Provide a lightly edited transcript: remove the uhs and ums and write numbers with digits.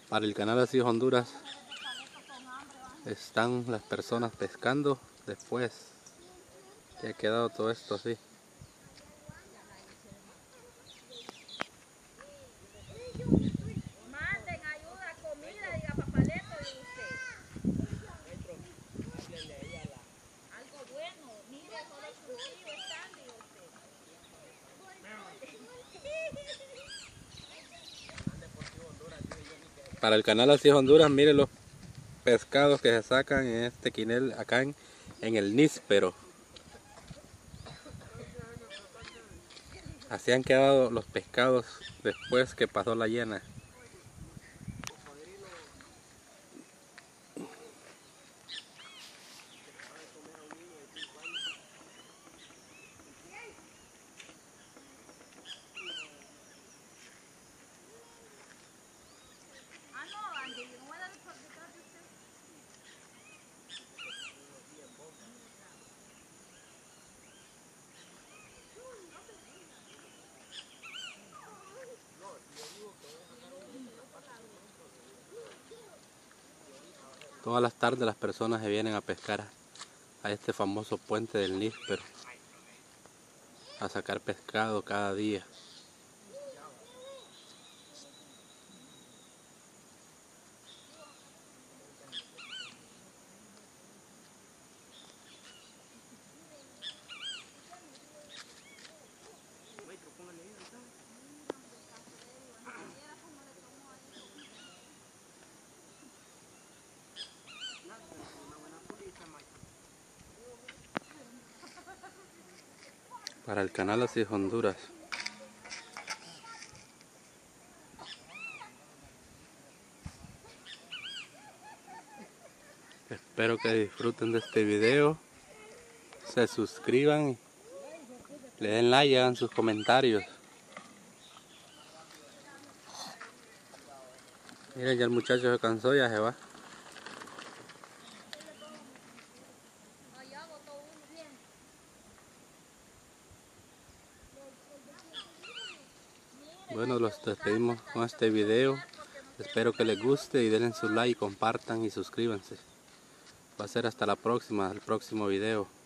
Para el canal Así Honduras están las personas pescando después que ha quedado todo esto así. Manden ayuda, comida, diga papaleto de usted. Algo bueno, mire, solo exclusivo están de usted. Para el canal Así Honduras, mire los pescados que se sacan en este quinel acá en el níspero. Así han quedado los pescados después que pasó la llena. Ah, no, Andy, no voy a dar el detrás de usted. Todas las tardes las personas se vienen a pescar a este famoso puente del níspero, a sacar pescado cada día. Para el canal Así Honduras. Espero que disfruten de este video, se suscriban, le den like y hagan sus comentarios. Miren, ya el muchacho se cansó, ya se va. Allá botó uno bien. Bueno, los despedimos con este video. Espero que les guste y denle su like, compartan y suscríbanse. Va a ser hasta la próxima, el próximo video.